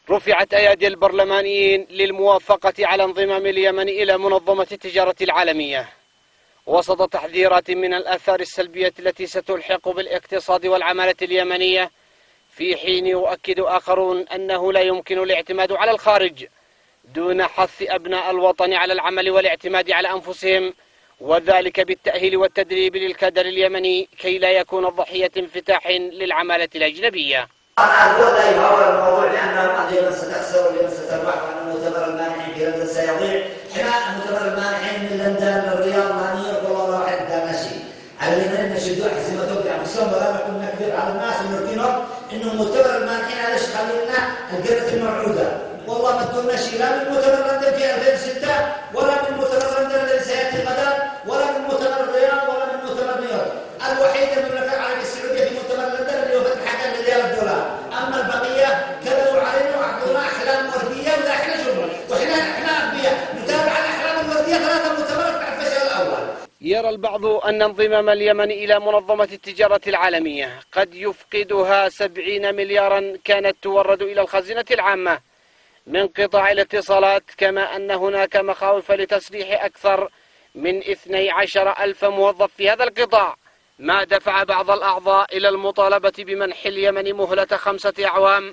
رفعت أيادي البرلمانيين للموافقة على انضمام اليمن إلى منظمة التجارة العالمية وسط تحذيرات من الآثار السلبية التي ستلحق بالاقتصاد والعمالة اليمنية، في حين يؤكد آخرون أنه لا يمكن الاعتماد على الخارج دون حث أبناء الوطن على العمل والاعتماد على أنفسهم، وذلك بالتأهيل والتدريب للكادر اليمني كي لا يكون ضحية انفتاح للعمالة الأجنبية. أقول لا يهول الموضوع لأن اليمن ستخسر واليمن ستربح وأن مؤتمر المانحين في لندن سيضيع. احنا مؤتمر المانحين من لندن للرياض مانير والله واحد ماشي. علينا نشدوا حزمة توقع بسم ولا نكون نكذب على الناس ونركينهم إنه مؤتمر المانحين هذا ايش خلينا القرة الموعودة. والله ما تقولنا شيء لا من مؤتمر لندن في 2006 ولا من مؤتمر لندن الذي سيأتي غدا ولا من مؤتمر الرياض ولا من مؤتمر نيويورك. الوحيد من المملكة العربية السعودية في مؤتمر لندن اللي هو فتح حاجة مليار دولار. أما البقية كذبوا علينا وأعطونا أحلام وردية ولا إحنا شغل وإحنا أغبياء نتابع الأحلام الوردية 3 مؤتمرات بعد الفشل الأول. يرى البعض أن انضمام اليمن إلى منظمة التجارة العالمية قد يفقدها 70 مليارا كانت تورد إلى الخزينة العامة من قطاع الاتصالات، كما أن هناك مخاوف لتسريح أكثر من 12,000 موظف في هذا القطاع، ما دفع بعض الأعضاء إلى المطالبة بمنح اليمن مهلة 5 أعوام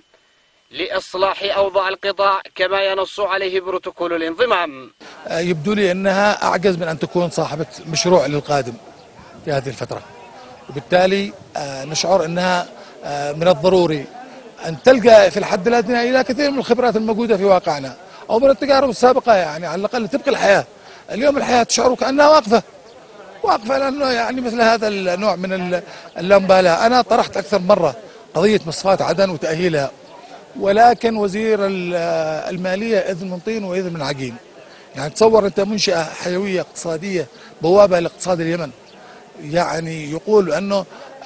لإصلاح أوضاع القطاع كما ينص عليه بروتوكول الانضمام. يبدو لي أنها أعجز من أن تكون صاحبة مشروع للقادم في هذه الفترة، وبالتالي نشعر أنها من الضروري أن تلقى في الحد الأدنى إلى كثير من الخبرات الموجودة في واقعنا أو من التجارب السابقة، يعني على الأقل تبقي الحياة. اليوم الحياة تشعر كأنها واقفة لأنه يعني مثل هذا النوع من اللامبالاة. أنا طرحت أكثر مرة قضية مصفاة عدن وتأهيلها، ولكن وزير المالية إذن من طين وإذن من عجين. يعني تصور أنت منشأة حيوية اقتصادية بوابة لاقتصاد اليمن، يعني يقول أنه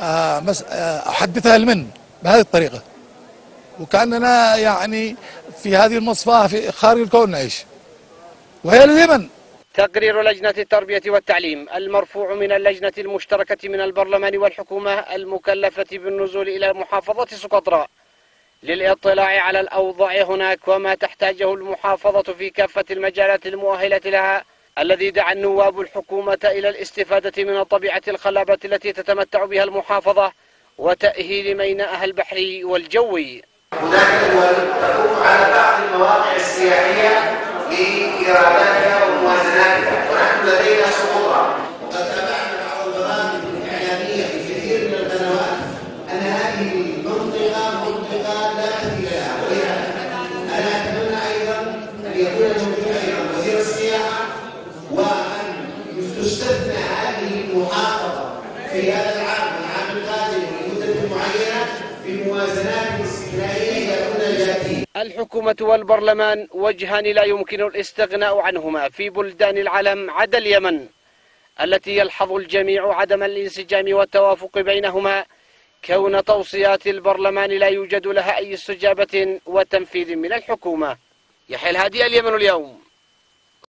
أحدثها المن بهذه الطريقة، وكأننا يعني في هذه المصفاة في خارج الكون نعيش وهي اليمن. تقرير لجنة التربية والتعليم المرفوع من اللجنة المشتركة من البرلمان والحكومة المكلفة بالنزول إلى محافظة سقطرى للإطلاع على الأوضاع هناك وما تحتاجه المحافظة في كافة المجالات المؤهلة لها، الذي دعا النواب الحكومة إلى الاستفادة من الطبيعة الخلابة التي تتمتع بها المحافظة وتأهيل ميناءها البحري والجوي. هناك دول تقوم على بعض المواقع السياحية لإيراداتها وموازناتها، ونحن لدينا سقوطا. وقد تابعنا بعض البرامج الإعلامية في كثير من القنوات أن هذه المنطقة لا أهل لها، أنا أتمنى أيضا أن يكون موجود أيضا وزير السياحة وأن تستثنى هذه المحافظة في هذا العام والعام القادم ولمدة معينة في موازنات استثنائية إذا كنا جادين. الحكومة والبرلمان وجهان لا يمكن الاستغناء عنهما في بلدان العالم عدا اليمن، التي يلحظ الجميع عدم الانسجام والتوافق بينهما، كون توصيات البرلمان لا يوجد لها أي استجابة وتنفيذ من الحكومة. يحيى الهادي، اليمن اليوم.